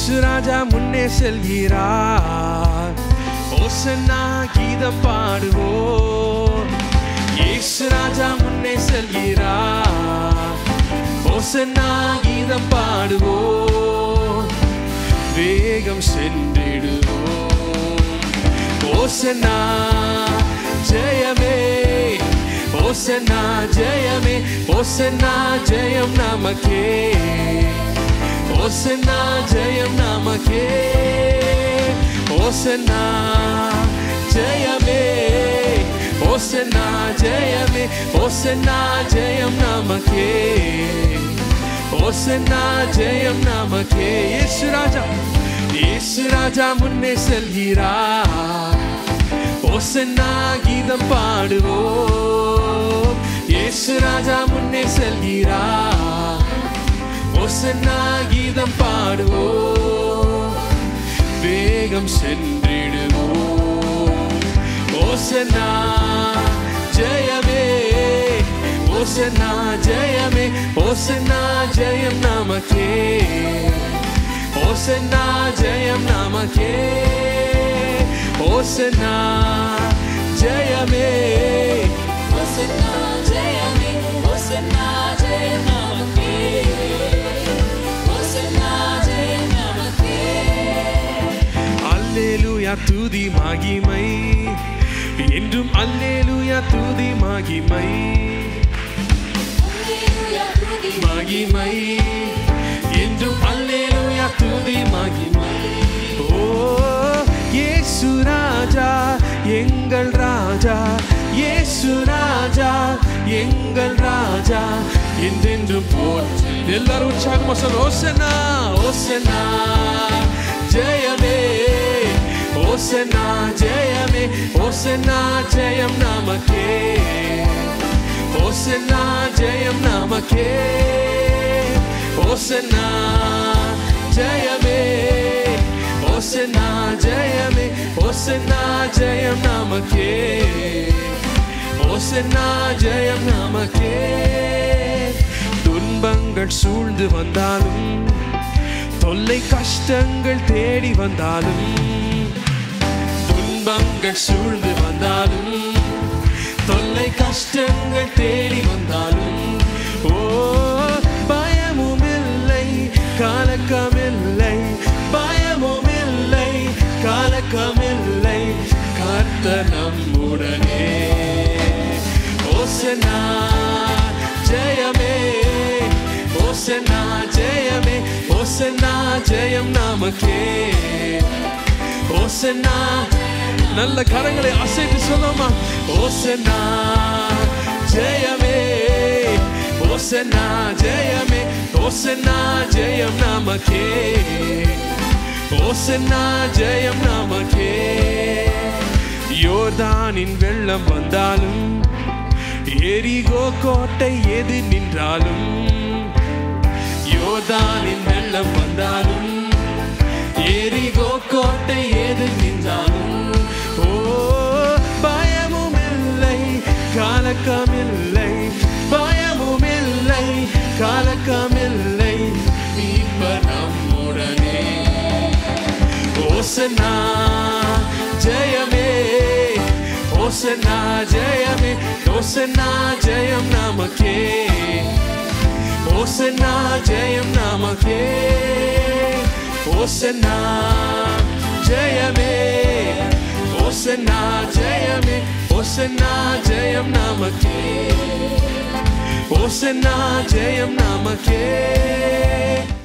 இயேசு ராஜா முன்னே செல்கிறார். ஓசன்னா கீதம் பாடுவோம். இயேசு ராஜா முன்னே செல்கிறார். ஓசன்னா கீதம் பாடுவோம். வேகம் சென்றிடுவோம். ஓசன்னா ஜெயமே, ஓசன்னா ஜெயமே, ஓசன்னா ஜெயம் நமக்கே, ஓசன்னா ஜெயம் நமக்கே, ஓசன்னா ஜெயமே, ஓசன்னா ஜெயமே, ஓசன்னா ஜெயம் நமக்கே, ஓசன்னா ஜெயம் நமக்கே. இயேசு ராஜா, இயேசு ராஜா முன்னே செல்கிறார். ஓசன்னா கீதம் பாடுவோம். இயேசு ராஜா முன்னே செல்கிறார். ஓசன்னா கீதம் பாடுவோம். வேகம் சென்றிடுவோம். ஓசன்னா ஜெயமே, ஓசன்னா ஜெயமே, ஓசன்னா ஜெயம் நமக்கே, ஓசன்னா ஜெயம் நமக்கே, ஓசன்னா ஜெயமே, ஓசன்னா ஜெயமே, ஓசன்னா ஜெயம் நமக்கே, ஓசன்னா ஜெயம் நமக்கே. அல்லேலூயா துதி மகிமை என்றும், அல்லேலூயா துதி மகிமை, மகிமை என்றும், அல்லேலூயா துதி மகிமை. ஓ இயேசு ராஜா எங்கள் ராஜா, இயேசு ராஜா எங்கள் ராஜா என்றென்றும் போற்றி. எல்லாரும் உற்சாகமா சொல்ல, ஓசன்னா ஓசன்னா ஜெயமே, ஓசன்னா ஜெயமே, ஓசன்னா ஜெயம் நமக்கே, ஓசன்னா ஜெயம் நமக்கே, ஓசன்னா ஜெயமே, ஓசன்னா ஜெயமே, ஓசன்னா ஜெயம் நமக்கே, ஓசன்னா ஜெயம் நமக்கே. துன்பங்கள் சூழ்ந்து வந்தாலும், தொல்லை கஷ்டங்கள் தேடி வந்தாலும், துன்பங்கள் சூழ்ந்து வந்தாலும், தொல்லை கஷ்டங்கள் தேடி வந்தாலும், ஓ பயமும் இல்லை கலக்கமில்லை, பயமும் இல்லை கலக்கமில்லை, கர்த்தர் நம்முடனே. ஓசன்னா ஜெயமே, ஓசன்னா ஜெயமே, ஓசன்னா ஜெயம் நமக்கே, ஓசன்னா. நல்ல கரங்களை அசைத்து சொல்லுமா, ஓசன்னா ஜெயமே, ஓசன்னா ஜெயமே, ஓசன்னா ஜெயம் நமக்கே, ஓசன்னா ஜெயம் நமக்கே. யோர்தானின் வெள்ளம் வந்தாலும், எரிகோ கோட்டை எது நின்றாலும், யோர்தானின் வெள்ளம் வந்தாலும், எரிகோ கோட்டை எது நின்றாலும், ஓ பயமும் இல்லை கலக்கமில்லை, பயமும் இல்லை கலக்கமில்லை, மீட்பர் நம்முடனே. ஓசன்னா ஜெயமே, ஓசன்னா ஜெயமே, ஓசன்னா ஜெயம் நமக்கே, ஓசன்னா ஜெயம் நமக்கே, ஓசன்னா ஜெயமே, ஓசன்னா ஜெயமே, ஓசன்னா ஜெயம் நமக்கே, ஓசன்னா ஜெயம் நமக்கே.